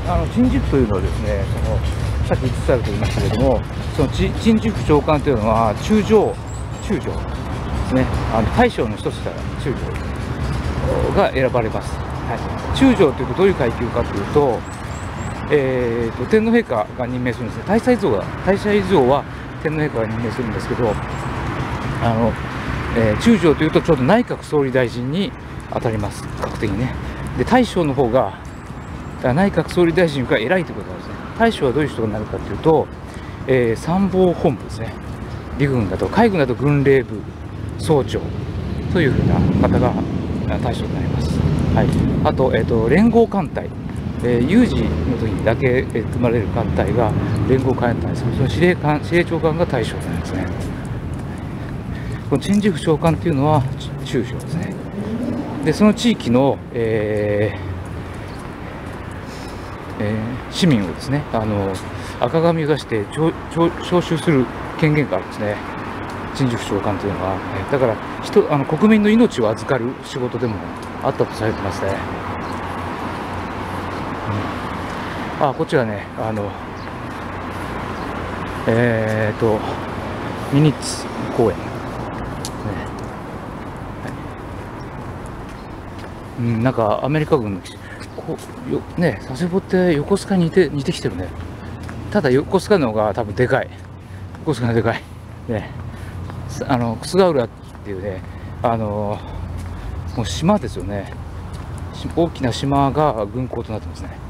陳述というのはですね、さっき5つあると言いましたけれども、その陳述長官というのは中将ですね、大将の一つから中将が選ばれます。はい、中将というとどういう階級かというと、天皇陛下が任命するんですね。大佐以上は天皇陛下が任命するんですけど、中将というとちょうど内閣総理大臣に当たります、確定にね。で、大将の方が内閣総理大臣が偉いということなんですね。大将はどういう人になるかというと、参謀本部ですね、陸軍だと海軍だと軍令部総長というふうな方が大将になります。はい、あと、連合艦隊、有事の時にだけ組まれる艦隊が連合艦隊です。その司令長官が大将になりますね。この陳述長官というのは中将ですね。で、その地域の、市民をですね、赤紙を出して招集する権限があるんですね、陳述長官というのは。だから国民の命を預かる仕事でもあったとされてますね。こっちはね、ミニッツ公園、なんかアメリカ軍の佐世保って横須賀に似てきてるね。ただ横須賀の方が多分でかい。横須賀がでかいね。楠ヶ浦っていうね、もう島ですよね。大きな島が軍港となってますね。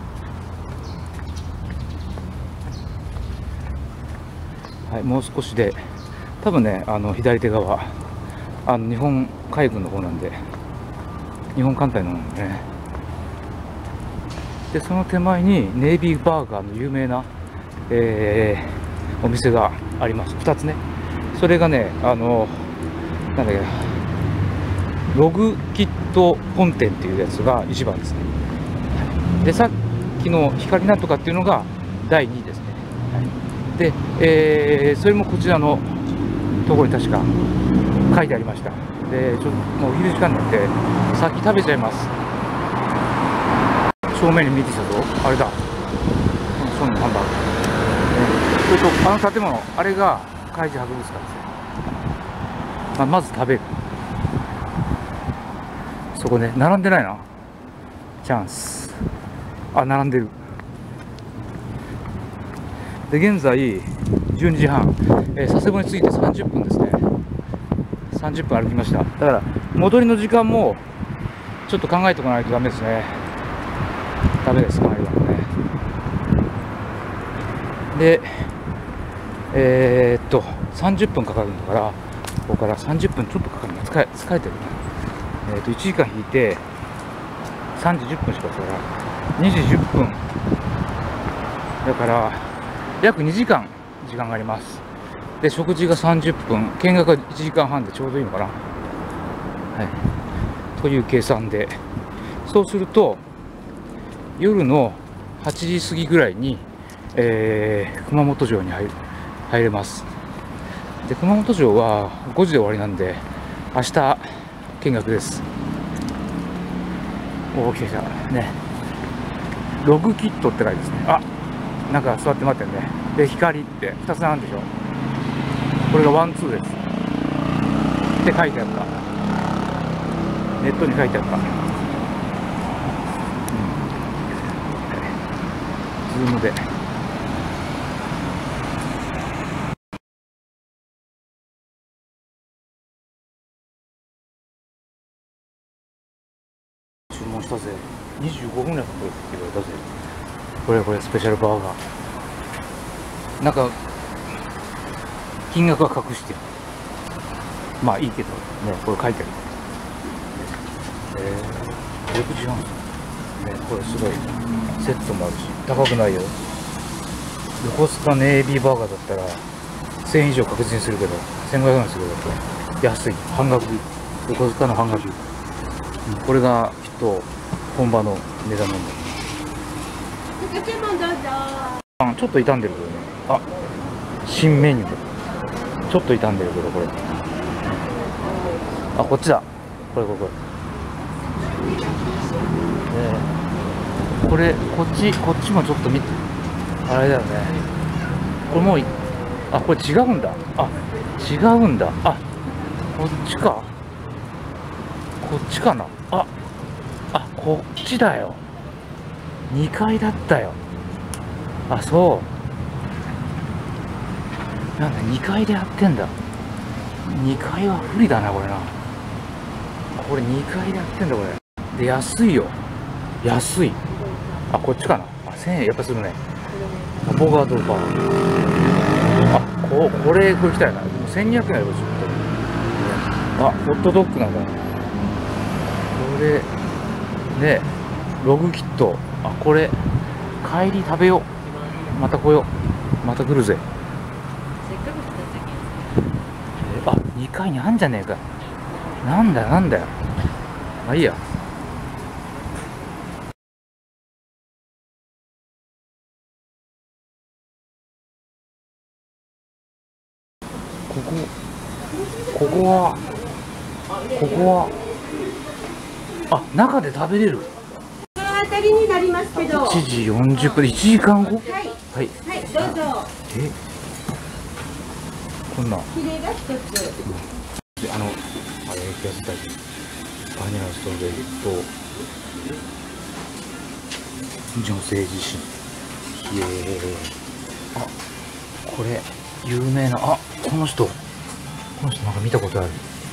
はい、もう少しで多分ね、左手側日本海軍の方なんで、日本艦隊の方なんでね。で、その手前にネイビーバーガーの有名な、お店があります。2つね。それがね、なんだっけ、ログキット本店っていうやつが1番ですね。で、さっきの光なんとかっていうのが第2位ですね。で、それもこちらのところに確か書いてありました。で、ちょっともうお昼時間になって先食べちゃいます。正面に見てきたぞ、あれだ、そのハンバーグ、それと建物、あれが海事博物館ですね。まず食べる。そこね、並んでないな。チャンス。並んでる。で、現在12時半、佐世保に着いて30分ですね。30分歩きました。だから戻りの時間もちょっと考えておかないとダメですね。ダメです、考えるからね。で、30分かかるんだから、ここから30分ちょっとかかるな。疲れてるな。1時間引いて3時10分しかだから2時10分だから約2時間時間があります。で、食事が30分、見学が1時間半でちょうどいいのかな、はい、という計算で、そうすると夜の8時過ぎぐらいに、熊本城に入れます。で、熊本城は5時で終わりなんで、明日見学です。おお、来たね。ログキットって書いてですね。なんか座って待ってるね。で、光って2つなんでしょ。これがワンツーですって書いてあった。ネットに書いてあった。ズームで。注文したぜ。25分ぐらいかかるって言われたぜ。これスペシャルバーガー。なんか金額は隠してる。まあいいけどね、これ書いてある。6時半ね、これすごいセットもあるし高くないよ。横須賀ネイビーバーガーだったら1000円以上確実にするけど、1500円するけど安い。半額。横須賀の半額。これがきっと本場の値段なんだよね。ちょっと傷んでるけどね。新メニュー。ちょっと傷んでるけど、これ。こっちだ。これ。 これこっちもちょっとあれだよね。これもうあ、これ違うんだ。あ、違うんだ。あ、こっちか。こっちかな。あ、こっちだよ。2階だったよ。あ、そう。なんだ、2階でやってんだ。2階は不利だな、これな。これ2階でやってんだ、これ。で、安いよ。安い。あ、こっちかな。あ、1000円やっぱするね。アボカドバー。あ、これ行きたいな。1200円やろ、ちょっと。あ、ホットドッグなんだ。これ、ね、ログキット。あ、これ、帰り食べよう。また来よう。また来るぜ。あ、2階にあんじゃねえか。なんだよ。まあいいや。ここは、あ、中で食べれる。 この辺りになりますけど。 1時40分、1時間後。 はい。はい、どうぞ。 こんな。 ヒレが一つ。 で、あれ、やったり。バニラストロベリーと。女性自身。あ、これ、有名な、この人なんか見たことある。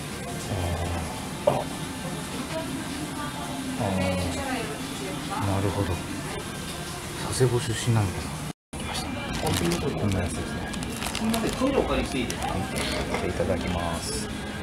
なるほど。佐世保出身なのかな。来ました。こんなやつですね。いただきます。